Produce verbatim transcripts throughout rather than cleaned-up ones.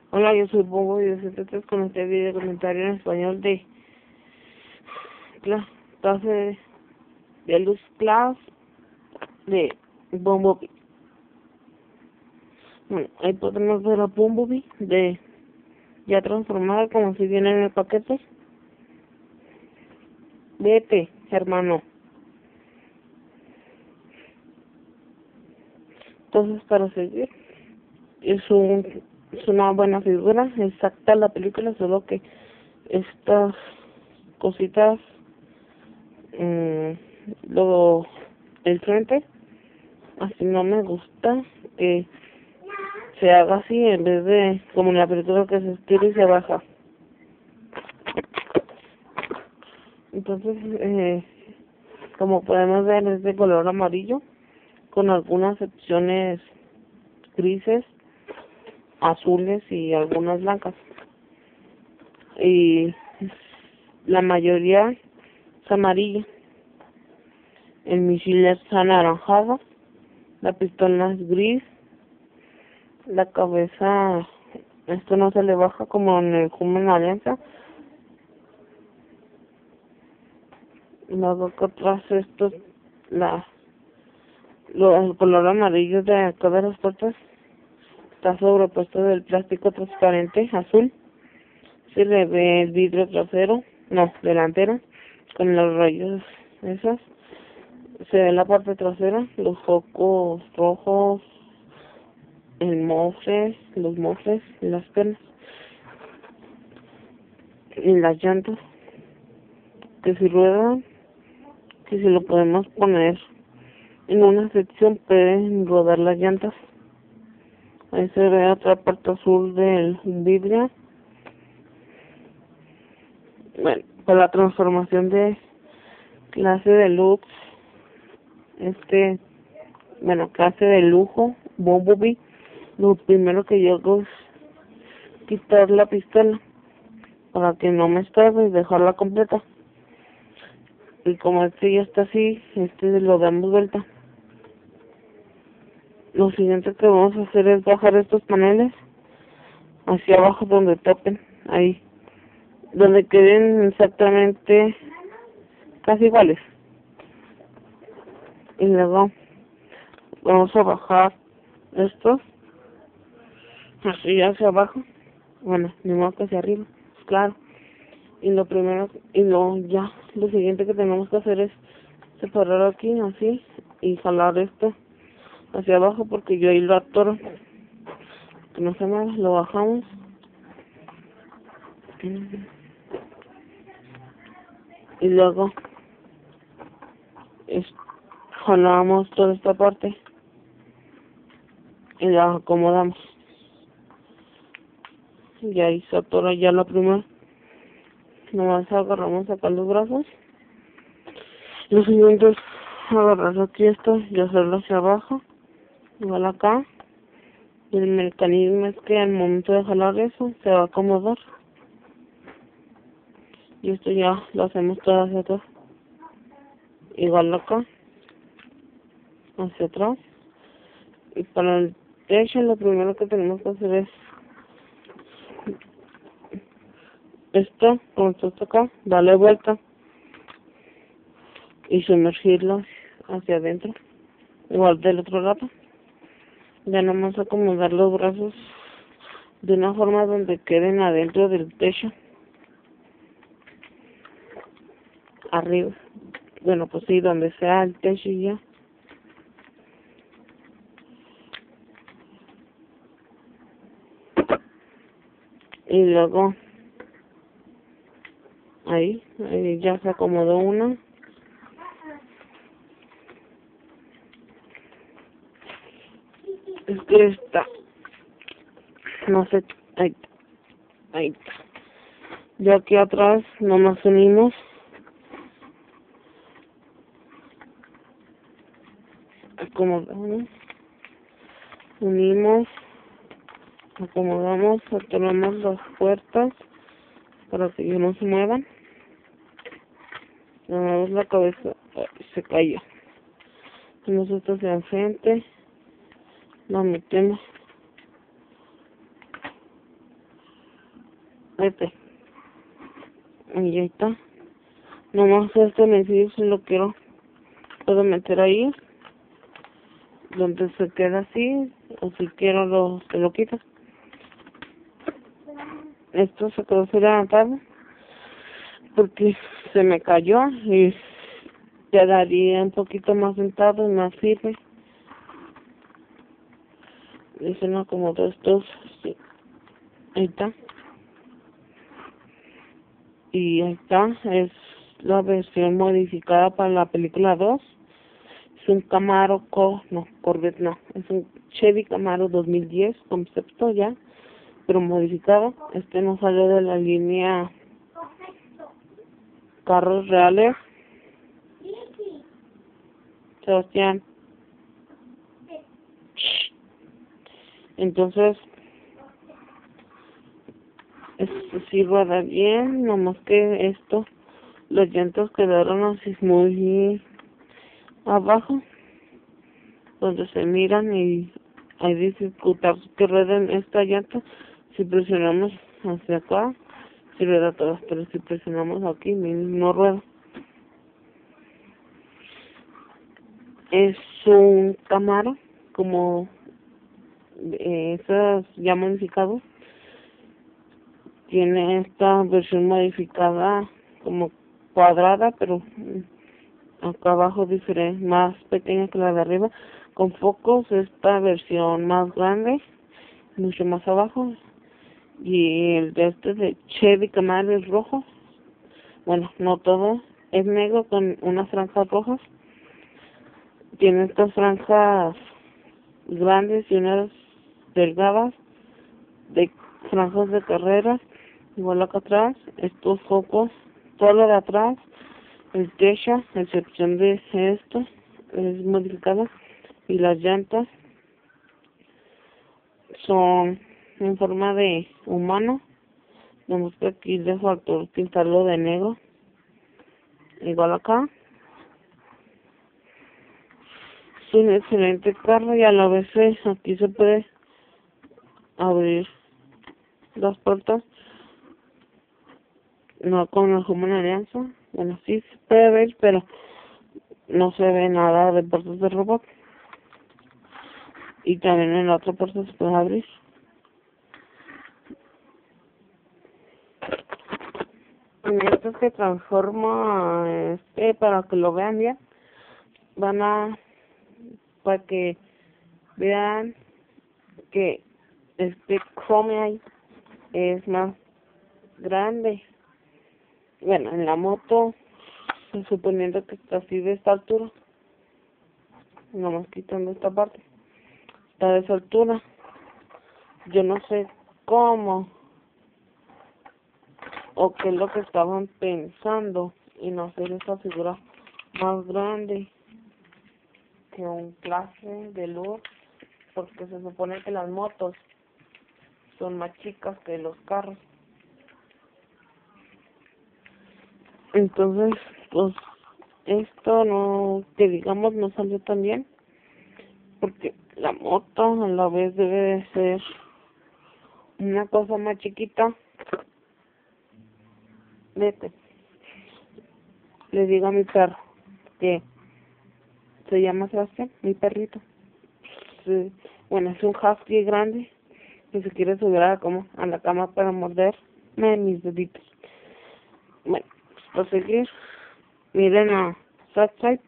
Hola, yo soy Bongo y desde con este video comentario en español de la clase de, de Luz Class de Bumblebee. Bueno, ahí podemos ver a Bumblebee de ya transformada como si viene en el paquete. Vete, hermano. Entonces, para seguir, es un es una buena figura, exacta la película, solo que estas cositas, mmm, luego el frente, así no me gusta que se haga así en vez de como en la película que se estira y se baja. Entonces, eh, como podemos ver, es de color amarillo con algunas secciones grises, azules y algunas blancas, y la mayoría es amarilla. El misil es anaranjado, la pistola es gris, la cabeza, esto no se le baja como en el Human Alianza. Luego que atrás esto, la, lo, el color amarillo de acá de las puertas está sobrepuesto del plástico transparente azul. Se le ve el vidrio trasero, no, delantero, con los rayos esos. Se ve la parte trasera, los focos rojos, el mofle, los mofles, las pernas y las llantas, que si ruedan, que si lo podemos poner en una sección pueden rodar las llantas. Ahí se ve otra parte azul del vidrio. Bueno, para la transformación de clase de luz, este, bueno, clase de lujo, Bumblebee, lo primero que yo hago es quitar la pistola para que no me estorbe y dejarla completa. Y como este ya está así, este lo damos vuelta. Lo siguiente que vamos a hacer es bajar estos paneles hacia abajo donde topen, ahí, donde queden exactamente casi iguales. Y luego vamos a bajar estos así hacia abajo, bueno, ni modo que hacia arriba, claro. Y lo primero, y lo ya, lo siguiente que tenemos que hacer es separar aquí así y jalar esto hacia abajo porque yo ahí lo atoro, que no se mueva, lo bajamos. Y luego es, jalamos toda esta parte y la acomodamos. Y ahí se atora ya la primera. Nomás agarramos acá los brazos. Lo siguiente es agarrar aquí esto y hacerlo hacia abajo, igual acá. Y el mecanismo es que al momento de jalar eso se va a acomodar. Y esto ya lo hacemos todo hacia atrás. Igual acá, hacia atrás. Y para el techo lo primero que tenemos que hacer es esto, como esto está acá, darle vuelta y sumergirlo hacia adentro. Igual del otro lado. Ya nomás acomodar los brazos de una forma donde queden adentro del techo. Arriba. Bueno, pues sí, donde sea el techo y ya. Y luego, ahí, ahí ya se acomodó una. Es que está, no sé, ahí, ahí. Ya aquí atrás nomás unimos. Acomodamos. Unimos. Acomodamos, atoramos las puertas para que no se muevan. Una vez la cabeza se cayó. Nosotros hacia enfrente la metemos Vete. Y ahí está. Nomás este medio si lo quiero, puedo meter ahí, donde se queda así, o si quiero lo, se lo quito. Esto se quedó así levantado, porque se me cayó y quedaría un poquito más sentado y más firme. Dicen no, como dos, dos, sí. Ahí está. Y ahí está, es la versión modificada para la película dos. Es un Camaro, Co, no, Corvette no, es un Chevy Camaro dos mil diez, concepto ya, pero modificado. Este no salió de la línea carros reales. Sebastián. Entonces, esto sí rueda bien, nomás que esto, los llantos quedaron así muy abajo, donde se miran, y hay dificultad que rueden esta llanta. Si presionamos hacia acá, sí rueda todas, pero si presionamos aquí, no rueda. Es un Camaro, como eh, esos ya modificados. Tiene esta versión modificada como cuadrada, pero acá abajo diferente, más pequeña que la de arriba, con focos. Esta versión más grande, mucho más abajo. Y el de este de Chevy Camaro es rojo. Bueno, no todo, es negro con unas franjas rojas. Tiene estas franjas grandes y unas delgadas de franjas de carreras. Igual acá atrás, estos focos, todo lo de atrás, el techo, a excepción de esto, es modificado. Y las llantas son en forma de humano. Vemos que aquí le faltó pintarlo de negro. Igual acá. Es un excelente carro, y a la vez aquí se puede abrir las puertas. No con la Human Alianza. Bueno, sí se puede ver, pero no se ve nada de puertas de robot. Y también en la otra puerta se puede abrir. En esto se transforma, este, para que lo vean bien. Van a, para que vean que este Chrome ahí es más grande. Bueno, en la moto, suponiendo que está así de esta altura, nomás quitando esta parte, está de esa altura. Yo no sé cómo o qué es lo que estaban pensando en hacer esa figura más grande que un clase de luz, porque se supone que las motos son más chicas que los carros. Entonces, pues, esto no, que digamos, no salió tan bien, porque la moto a la vez debe de ser una cosa más chiquita. Vete. Le digo a mi perro que se llama Sebastián, mi perrito. Sí. Bueno, es un husky grande que se quiere subir a, como, a la cama para morderme mis deditos. Bueno, pues, para seguir, miren a Southside.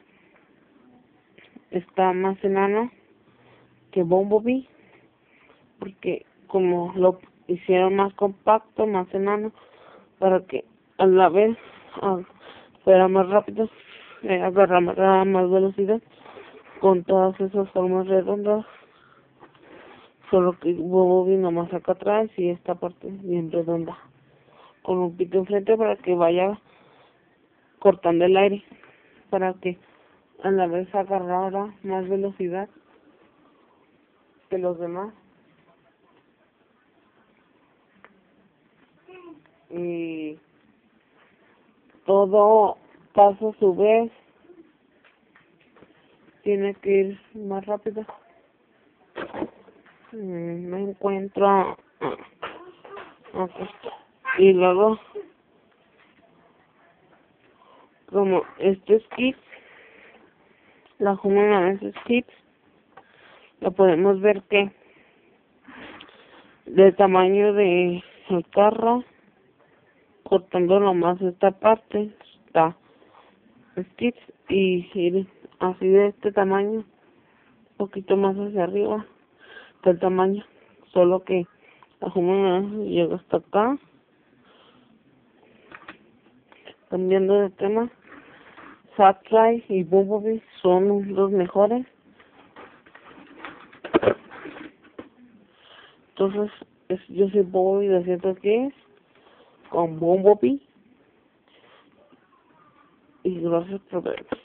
Está más enano que Bumblebee, porque como lo hicieron más compacto, más enano, para que a la vez ah, fuera más rápido, eh, agarrara más velocidad, con todas esas formas redondas. Solo que Bumblebee nomás acá atrás y esta parte bien redonda, con un pico enfrente para que vaya cortando el aire, para que a la vez agarrara más velocidad que los demás. Y todo paso a su vez tiene que ir más rápido. Mm, me encuentro aquí. Y luego, como este skip, la Human skip, lo podemos ver que del tamaño de el carro, cortando nomás esta parte, está skips y ir así de este tamaño, un poquito más hacia arriba del tamaño, solo que la Human llega hasta acá. Cambiando de tema, Sackfly y Bumblebee son los mejores. Entonces, es, yo soy Bumblebee de ciento diez con Bumblebee. Y gracias por ver.